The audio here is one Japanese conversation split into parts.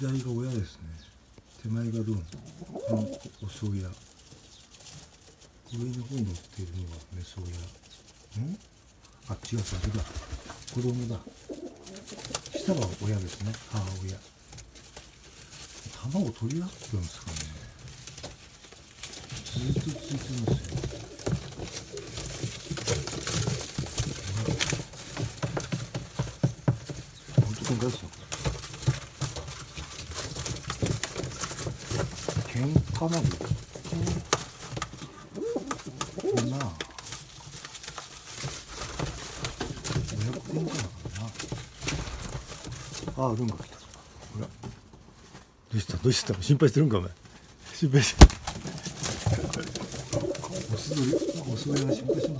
左が親ですね。手前がルン、このオス親。上の方に乗っているのがメス親。あ、違う、あれだ。子供だ。下が親ですね、母親。卵取り合ってるんですかね。ずっとついてますよ。本当に出すの。喧嘩なの。なあ。親子喧嘩だからな。ああ、ルンが来た。ほら。どうした心配してるんかお前。心配してる。オス親が心配してます。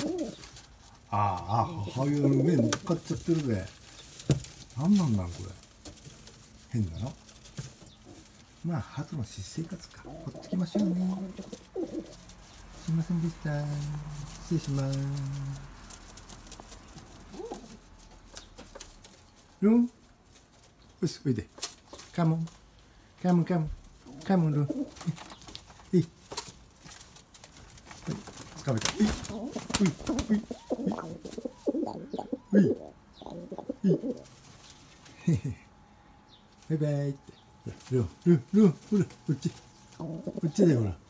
母親の上に乗っかっちゃってるべ。なんこれ。変だな。まあ鳩の私生活か。ほっときましょうね。すいませんでした。失礼します。ルン、よし、おいで。カモンルン。つかめた。バイバイって。ルン、ほら、こっちだよ、ほら。